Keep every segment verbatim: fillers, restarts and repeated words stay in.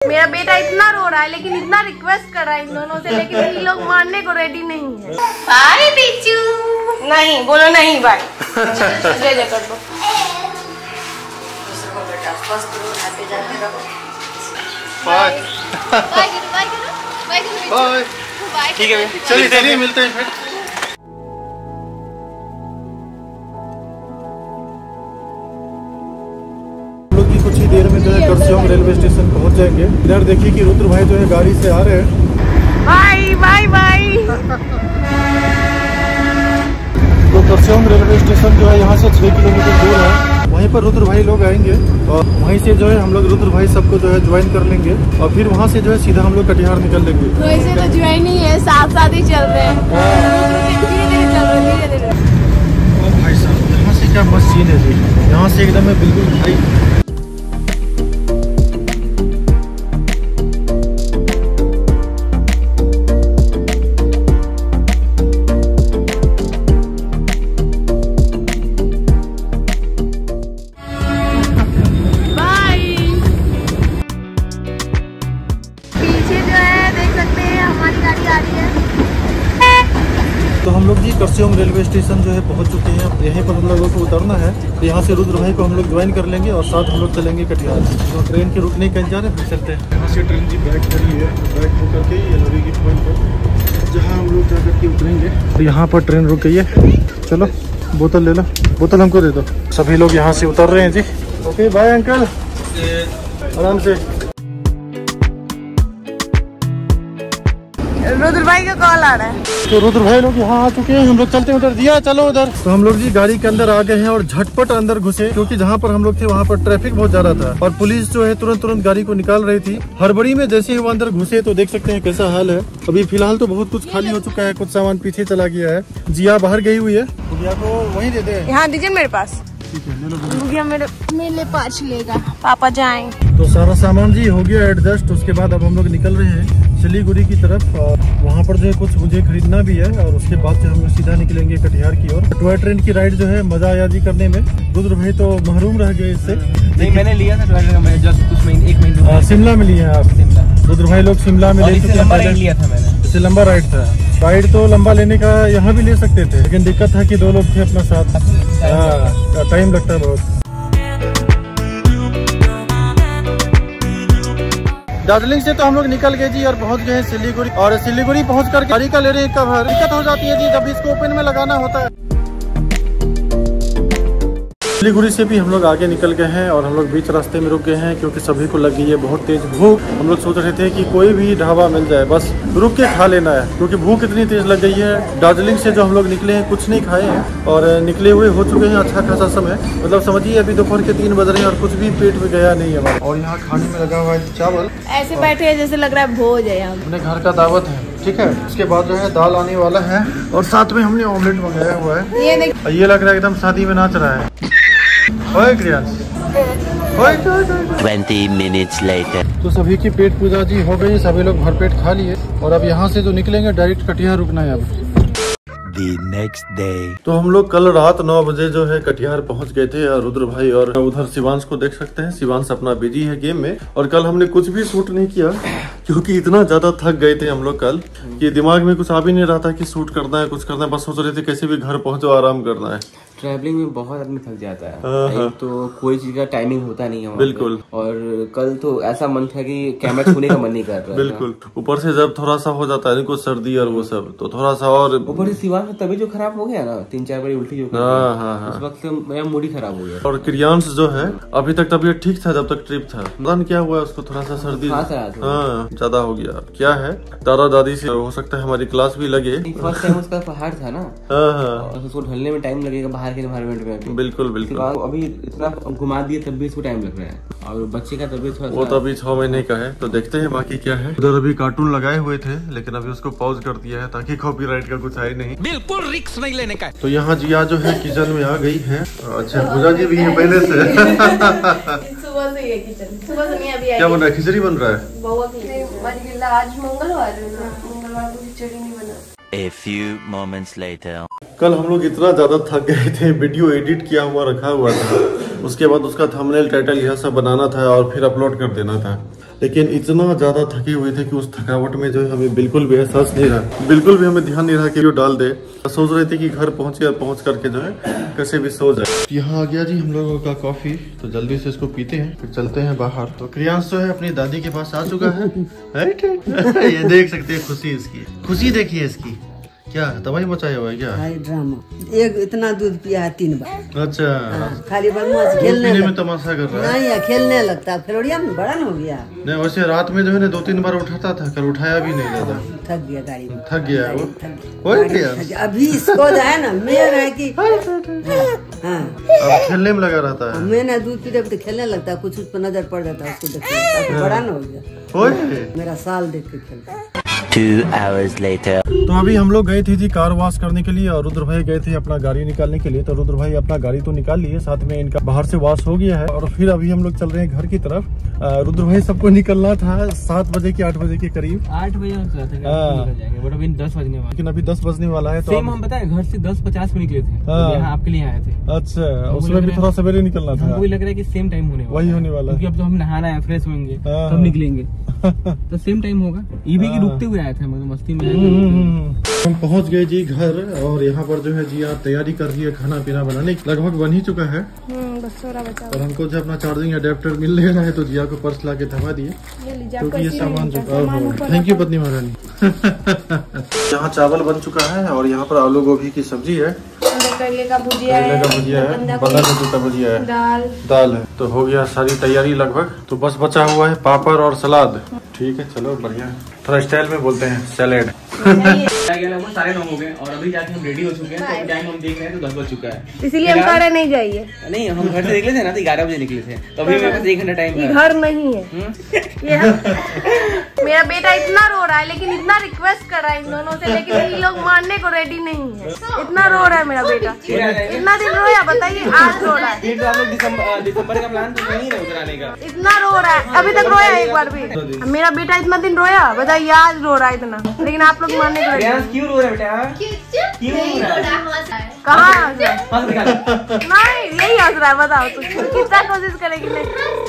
मेरा बेटा इतना रो रहा है, लेकिन इतना रिक्वेस्ट कर रहा है इन दोनों से, लेकिन ये लोग मानने को रेडी नहीं है। बाय बिच्छू। नहीं बोलो नहीं बाय। जय जय कर दो। Bye bye bye. ठीक है चलिए चलिए मिलते हैं फिर। कुछ ही देर में जो है करसियोंग रेलवे स्टेशन पहुंच जाएंगे। इधर देखिए कि रुद्र भाई जो है गाड़ी से आ रहे हैं। Bye bye bye. तो करसियोंग रेलवे स्टेशन जो है यहाँ से छह किलोमीटर दूर है। वहीं पर रुद्र भाई लोग आएंगे और वहीं से जो है हम लोग रुद्र भाई सबको जो है ज्वाइन कर लेंगे और फिर वहाँ से जो है सीधा हम लोग कटिहार निकल लेंगे। तो ऐसे तो ज्वाइन ही है, साथ साथ ही चल रहे हैं, धीरे धीरे चल रहे हैं, धीरे धीरे। भाई साहब यहाँ से क्या मस्त सीन है जी, यहाँ से एकदम है बिल्कुल भाई। तो हम लोग जी करसियोंग रेलवे स्टेशन जो है पहुंच चुके हैं। यहीं पर हम लोगों को उतरना है। यहाँ से रुद्र भाई को हम लोग ज्वाइन कर लेंगे और साथ हम लोग चलेंगे कटिहार। तो ट्रेन के रुकने कहीं जा रहे हैं, फिर चलते हैं। यहाँ से ट्रेन जी बैक खड़ी है, बैक होकर के ये लवी की पॉइंट पर जहाँ हम लोग जाकर के उतरेंगे। तो यहाँ पर ट्रेन रुक गई है। चलो बोतल ले लो, बोतल हमको दे दो। सभी लोग यहाँ से उतर रहे हैं जी। ओके बाय अंकल, आराम से। रुद्र भाई का कॉल आ रहा है। तो रुद्र भाई लोग यहाँ आ चुके हैं। हम लोग चलते उधर दिया, चलो उधर। तो हम लोग जी गाड़ी के अंदर आ गए हैं और झटपट अंदर घुसे, क्योंकि जहाँ पर हम लोग थे वहाँ पर ट्रैफिक बहुत ज्यादा था और पुलिस जो है तुरंत तुरंत गाड़ी को निकाल रही थी। हड़बड़ी में जैसे ही वो अंदर घुसे तो देख सकते हैं कैसा हाल है। अभी फिलहाल तो बहुत कुछ खाली हो चुका है, कुछ सामान पीछे चला गया है। जिया बाहर गई हुई है, जिया को वहीं दे दे। यहाँ दीजिए मेरे पास। ठीक है ले लो। मेरे मेरे पास लेगा, पापा जाएं। तो सारा सामान जी हो गया एडजस्ट। उसके बाद अब हम लोग निकल रहे हैं सिलीगुड़ी की तरफ और वहाँ पर जो है कुछ मुझे खरीदना भी है और उसके बाद से हम लोग सीधा निकलेंगे कटिहार की ओर। टॉय ट्रेन की राइड जो है मजा आया जी करने में। रुद्र भाई तो महरूम रह गए इससे। नहीं मैंने लिया था टॉय ट्रेन, मैंने जस्ट कुछ महीने एक महीने शिमला में लिए हैं आप। रुद्र भाई लोग शिमला में ले चुके हैं। लिया था मैंने, इससे लंबा राइड था। राइड तो लंबा लेने का यहाँ भी ले सकते थे, लेकिन दिक्कत था कि दो लोग थे अपना साथ। हाँ टाइम लगता है बहुत। दार्जिलिंग से तो हम लोग निकल गए जी और पहुंच गए सिलीगुड़ी। और सिलीगुड़ी पहुंचकर गाड़ी का ले रहे हैं कवर। दिक्कत हो जाती है जी जब इसको ओपन में लगाना होता है। सिलीगुड़ी से भी हम लोग आगे निकल गए हैं और हम लोग बीच रास्ते में रुक गए हैं, क्योंकि सभी को लग गई है बहुत तेज भूख। हम लोग सोच रहे थे कि कोई भी ढाबा मिल जाए, बस रुक के खा लेना है, क्योंकि भूख इतनी तेज लग गई है। दार्जिलिंग से जो हम लोग निकले हैं कुछ नहीं खाए हैं और निकले हुए हो चुके हैं अच्छा खासा समय। मतलब समझिए अभी दोपहर के तीन बज रहे हैं और कुछ भी पेट में गया नहीं है। और यहाँ खाने में लगा हुआ है चावल। ऐसे बैठे हैं जैसे लग रहा है भोज है यहाँ। अपने घर का दावत है, ठीक है। उसके बाद जो है दाल आने वाला है और साथ में हमने ऑमलेट मंगाया हुआ है। ये देख, ये लग रहा है एकदम शादी में नाच रहा है। Twenty minutes later. तो सभी की पेट पूजा जी हो गई, सभी लोग भरपेट खा लिए और अब यहाँ से जो निकलेंगे डायरेक्ट कटिहार रुकना है अब। The next day. तो हम लोग कल रात नौ बजे जो है कटिहार पहुंच गए थे और रुद्र भाई और उधर शिवांश को देख सकते हैं। शिवांश अपना बिजी है गेम में और कल हमने कुछ भी शूट नहीं किया, क्योंकि इतना ज्यादा थक गए थे हम लोग कल कि दिमाग में कुछ आ भी नहीं रहा था कि शूट करना है, कुछ करना है। बस सोच रहे थे कैसे भी घर पहुंचो, आराम करना है। ट्रैवलिंग में बहुत आदमी थक जाता है, एक तो कोई चीज का टाइमिंग होता नहीं है बिल्कुल। और कल तो ऐसा मन था कि कैमरा छूने का मन नहीं कर रहा बिल्कुल। ऊपर से जब थोड़ा सा हो जाता है कुछ सर्दी और वो सब, तो थोड़ा सा और ऊपर से शिवांश का तबीयत जो खराब हो गया ना, तीन चार बार उल्टी जो हाँ हाँ हाँ उस वक्त मेरा मूड ही खराब हो गया। और क्रियांश जो है अभी तक तबीयत ठीक था जब तक ट्रिप था। पता नहीं क्या हुआ उसको, थोड़ा सा सर्दी हाँ ज्यादा हो गया। क्या है दादा दादी से हो सकता है हमारी क्लास भी लगे। फर्स्ट टाइम उसका पहाड़ था ना, हाँ हाँ उसको ढलने में टाइम लगेगा बाहर के एनवायरमेंट में। बिल्कुल बिल्कुल। अभी इतना घुमा दिए तब भी इसको टाइम लग रहा है और बच्चे का तबीयत थोड़ा वो तो अभी छह महीने का है, तो देखते हैं बाकी क्या है। उधर अभी कार्टून लगाए हुए थे लेकिन अभी उसको पॉज कर दिया है ताकि कॉपीराइट का कुछ आए नहीं। बिल्कुल रिस्क नहीं लेने का। तो यहाँ जिया जो है किचन में आ गई है। अच्छा पूजा जी भी है पहले से। सुबह से ये किचन, सुबह से नहीं अभी क्या बन रहा है? खिचड़ी बन रहा है। आज मंगलवार है ना, मंगलवार को खिचड़ी नहीं बना। A few moments later. कल हम लोग इतना ज्यादा थक गए थे, वीडियो एडिट किया हुआ रखा हुआ था, उसके बाद उसका थंबनेल टाइटल यह सब बनाना था और फिर अपलोड कर देना था। लेकिन इतना ज्यादा थके हुए थे कि उस थकावट में जो है हमें बिल्कुल भी एहसास नहीं रहा, बिल्कुल भी हमें ध्यान नहीं रहा कि वो डाल दे। सोच रहे थे कि घर पहुंचे और पहुंच करके जो है कैसे भी सो जाए। यहाँ आ गया जी हम लोगों का कॉफी, तो जल्दी से इसको पीते हैं फिर चलते हैं बाहर। तो क्रियांश जो है अपनी दादी के पास आ चुका है। ये देख सकते हैं खुशी इसकी, खुशी देखिए इसकी, क्या तबाही मचाया हुआ है क्या? ड्रामा, एक इतना दूध पिया है तीन बार। अच्छा हाँ, खाली बदमाश खेलने में तमाशा कर रहा है। नहीं है, खेलने लगता है, फ्लोरिया में बड़ा न हो गया। नहीं वैसे रात में जो है ना दो तीन बार उठाता था, कल उठाया भी नहीं ज्यादा, थक गया गाड़ी में, थक गया है वो। थक गया। अभी इसको जो है ना मेन है कि हाँ अब खेलने में लगा रहता है। मैंने दूध पीते पीते खेलने लगता है, कुछ उस पर नजर पड़ जाता है, उसको देखते बड़ा न हो गया। मेरा साल देख के खेलता। Two hours later. तो अभी हम लोग गए थे जी कार वॉश करने के लिए और रुद्र भाई गए थे अपना गाड़ी निकालने के लिए। तो रुद्र भाई अपना गाड़ी तो निकाल लिए, साथ में इनका बाहर से वॉश हो गया है और फिर अभी हम लोग चल रहे हैं घर की तरफ। रुद्र भाई सबको निकलना था सात बजे की आठ बजे के करीब, आठ बजे हम सोचा था कि निकल जाएंगे, बट अभी दस बजने वाला, लेकिन अभी दस बजने वाला है। तो सेम हम बताए घर से दस पचास में निकले थे, तो यहाँ आपके लिए आए थे। अच्छा, उसमें भी थोड़ा सवेरे निकलना था। हमको लग रहा है कि सेम टाइम होने वही होने वाला, क्योंकि अब तो हम नहाना है, फ्रेश होंगे तब निकलेंगे, तो सेम टाइम होगा। ईवी की रुकते हुए आए थे, मस्ती में। हम पहुंच गए जी घर और यहाँ पर जो है जी आप तैयारी कर रही है खाना पीना बनाने की, लगभग बन ही चुका है बस थोड़ा बचा। और हमको जो अपना चार्जिंग अडेप्टर मिल ले रहा है तो जिया को पर्स ला के थमा दिए, क्योंकि ये सामान जो थैंक यू पत्नी महारानी। यहाँ चावल बन चुका है और यहाँ पर आलू गोभी की सब्जी है, करेले का भुजिया है, का भुजिया है, बंधा गोभी का भुजिया है, दाल दाल है। तो हो गया सारी तैयारी लगभग, तो बस बचा हुआ है पापड़ और सलाद। ठीक है चलो बढ़िया, थोड़ा स्टाइल में बोलते हैं सैलेड। लगभग साढ़े नौ हो गए और अभी जाके हम रेडी हो चुके हैं, तो टाइम हम देख रहे हैं तो दस बज चुका है, इसीलिए हम कह रहे नहीं जाइए। नहीं हम घर से निकले थे ना तो ग्यारह बजे निकले थे, तो अभी मेरे पास एक घंटा टाइम है। घर नहीं है ये मेरा बेटा इतना रो रहा है, लेकिन इतना रिक्वेस्ट कर रहा है इन दोनों से, लेकिन ये लोग मानने को रेडी नहीं है। इतना रो रहा है मेरा बेटा, इतना दिन रोया, बताइए आज रो रहा है। फिर तो आप लोग दिसंबर दिसंबर का प्लान तो नहीं है उधर आने का। इतना रो रहा है, अभी तक रोया एक बार भी। मेरा बेटा इतना दिन रोया, बताइए आज रो रहा है इतना, लेकिन आप लोग मानने को रेडी। क्यों रो रहा है बेटा? क्यों रो रहा है? कहाँ हंस रहा है? नहीं यही हंस रहा है, बताओ तू कितना कोशिश करेगी नहीं।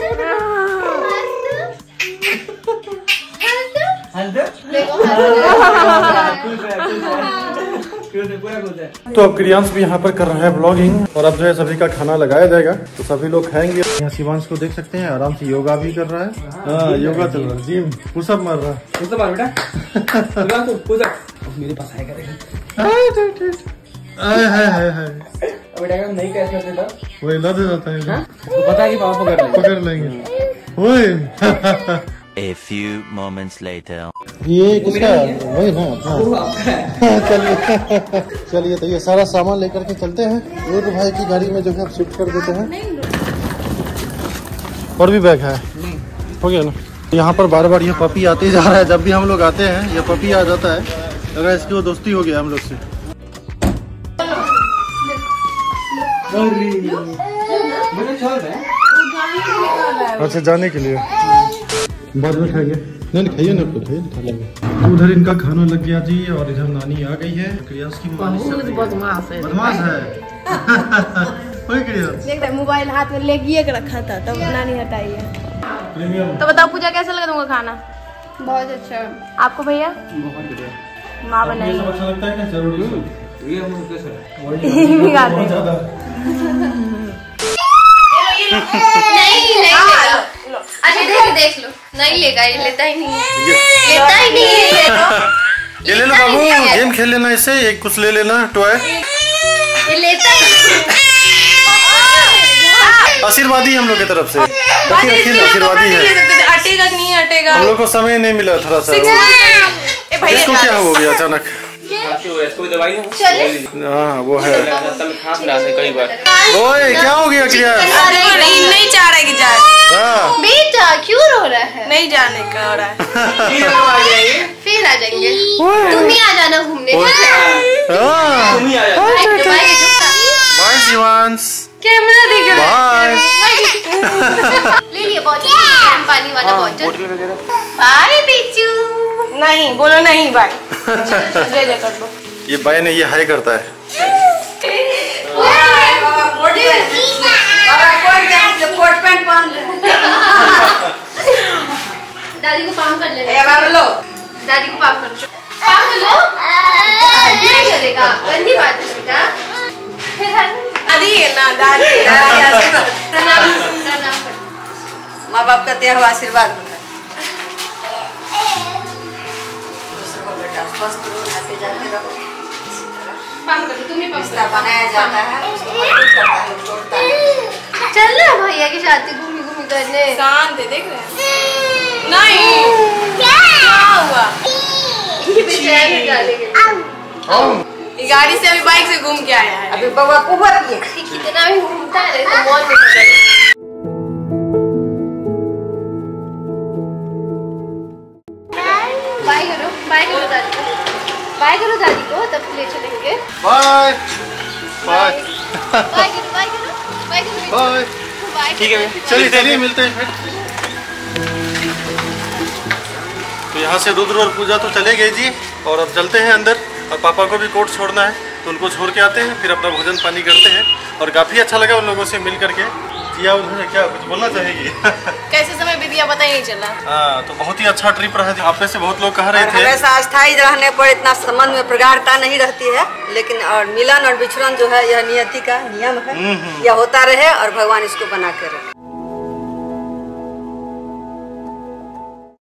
तो अब क्रियांश भी यहाँ पर कर रहा है ब्लॉगिंग और अब जो है सभी का खाना लगाया जाएगा, तो सभी लोग खाएंगे। यहाँ शिवांश को देख सकते हैं आराम से योगा भी कर रहा है। हाँ योगा चल रहा है, जिम पुशअप मार रहा है। पुशअप मार बेटा, पुशअप मेरे पास आएगा बेटा, नहीं कैसे देता वही ला दे जाता है, पता है कि पापा पकड़ लेंगे पकड़ लेंगे वही। A few moments later. ये किसका वही ना? चलिए चलिए तो ये सारा सामान लेकर के चलते हैं, रुद्र भाई की गाड़ी में जो है शिफ्ट कर देते हैं। और भी बैग है, हो गया ना। यहाँ पर बार बार ये पपी आते जा रहा है, जब भी हम लोग आते हैं ये पपी आ जाता है, अगर इसकी वो दोस्ती हो गया हम लोग से। अच्छा जाने के लिए बाद में खाएंगे, नहीं नहीं खाइए ना, आपको खाइए खा लेंगे। उधर इनका खाना लग गया जी और इधर नानी आ गई है। क्रियांश की बदमाश है, बदमाश है। देख रहे मोबाइल हाथ में लेके रखा था, तब नानी हटाई है। तो बताओ पूजा कैसा लगा तुमको खाना? बहुत अच्छा। आपको भैया? बहुत बढ़िया, माँ बनाई। अच्छा लगता है क्या? जरूर नहीं नहीं अच्छा देख देख लो, नहीं लेगा ये, लेता ही नहीं है, लेता ही नहीं है। ये ले लो बाबू, गेम खेल लेना, इससे एक कुछ ले लेना टॉय, ये लेता ही आशीर्वादी हम लोग की तरफ से, आशीर्वादी है। हटेगा नहीं हटेगा, हम लोग को समय नहीं मिला थोड़ा सा। इसको क्या हो गया अचानक? इसको दवाई हाँ वो है, खांस रहा है कई बार। ओए क्या हो गया? क्या नहीं चाह रहा कि जाए बेटा, क्यों रो रहा है? नहीं जाने का हो रहा है। फिर आ जाएंगे, तुम ही आ जाना घूमने। बाय शिवांश, कैमरा देख रहा है। बाय ले लिए बॉटल, पानी वाला बॉटल। बाय बिच्छू। नहीं बोलो नहीं बाय। ले ले कर लो। ये बाय नहीं, ये हाय करता है। दादी को पाम कर ले। लो दादी को पाम कर लो, पाम कर लो। नहीं करेगा, गंदी बात है बेटा। दादी है ना, दादी प्रणाम प्रणाम। माँ बाप का दिया हुआ आशीर्वाद बेटा, स्वस्थ रहो, आते जाते रहो। पाम कर लो, तुम ही पाम रिश्ता बनाया जाता है, तोड़ता है। चल ना भैया की शादी घूमी घूमी करने। शांत है, देख रहे हैं? नहीं क्या हुआ? बेचैन है जाने के लिए। ये गाड़ी से अभी बाइक से घूम के आया है। अभी बउआ कुबर किए कितना भी घूमता है तो मौत नहीं करता। बाय करो, बाय करो दादी को, बाय करो दादी को, तब ले चलेंगे। बाय बाय बाय करो, बाय करो, बाय करो, बाय। बाय। ठीक है, चलिए चलिए मिलते हैं फिर। तो यहाँ से रुद्र और पूजा तो चले गए जी, और अब चलते हैं अंदर, और पापा को भी कोर्ट छोड़ना है तो उनको छोड़ के आते हैं, फिर अपना भोजन पानी करते हैं। और काफ़ी अच्छा लगा उन लोगों से मिल करके। जिया उन्होंने क्या कुछ बोलना चाहेगी? कैसे समय बीत गया पता ही नहीं चला। हाँ, तो बहुत ही अच्छा ट्रिप रहा जी। आप में से बहुत लोग कह रहे थे हमेशा अस्थायी रहने पर इतना संबंध में प्रगाढ़ता नहीं रहती है, लेकिन और मिलन और बिछड़न जो है यह नियति का नियम है। यह होता रहे और भगवान इसको बना के रहे।